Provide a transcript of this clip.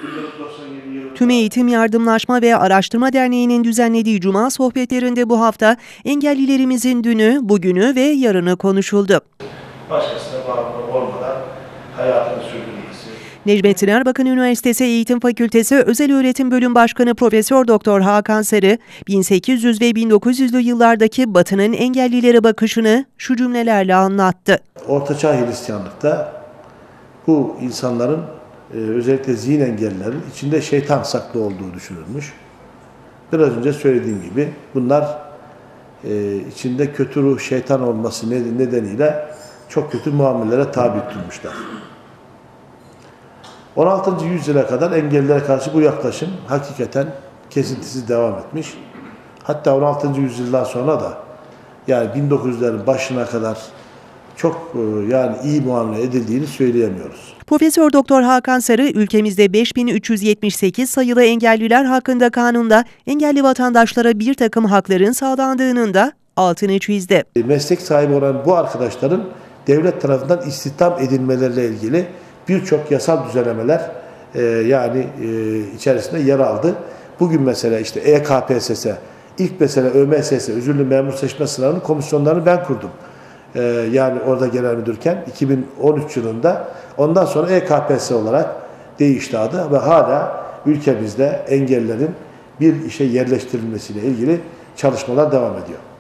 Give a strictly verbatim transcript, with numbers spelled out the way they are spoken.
Tüm Eğitim Yardımlaşma ve Araştırma Derneği'nin düzenlediği Cuma sohbetlerinde bu hafta engellilerimizin dünü, bugünü ve yarını konuşuldu. Başkasına bağımlı olmadan hayatını sürdürmesi. Necmettin Erbakan Üniversitesi Eğitim Fakültesi Özel Öğretim Bölüm Başkanı Profesör Doktor Hakan Sarı, bin sekiz yüz ve bin dokuz yüzlü yıllardaki Batı'nın engellilere bakışını şu cümlelerle anlattı. Ortaçağ Hristiyanlıkta bu insanların e, özellikle zihin engellilerin içinde şeytan saklı olduğu düşünülmüş. Biraz önce söylediğim gibi bunlar e, içinde kötü ruh, şeytan olması nedeniyle çok kötü muamelelere tabi tutulmuşlar. on altıncı yüzyıla kadar engellilere karşı bu yaklaşım hakikaten kesintisiz devam etmiş. Hatta on altıncı yüzyıldan sonra da yani bin dokuz yüzlerin başına kadar çok yani iyi muamele edildiğini söyleyemiyoruz. Profesör Doktor Hakan Sarı, ülkemizde beş bin üç yüz yetmiş sekiz sayılı engelliler hakkında kanunda engelli vatandaşlara bir takım hakların sağlandığının da altını çizdi. Meslek sahibi olan bu arkadaşların devlet tarafından istihdam edilmeleriyle ilgili birçok yasal düzenlemeler e, yani e, içerisinde yer aldı. Bugün mesela işte E K P S S, ilk mesela Ö M S S, Özürlü Memur Seçme Sınavı'nın komisyonlarını ben kurdum. E, yani orada genel müdürken iki bin on üç yılında, ondan sonra E K P S S olarak değişti adı ve hala ülkemizde engellerin bir işe yerleştirilmesiyle ilgili çalışmalar devam ediyor.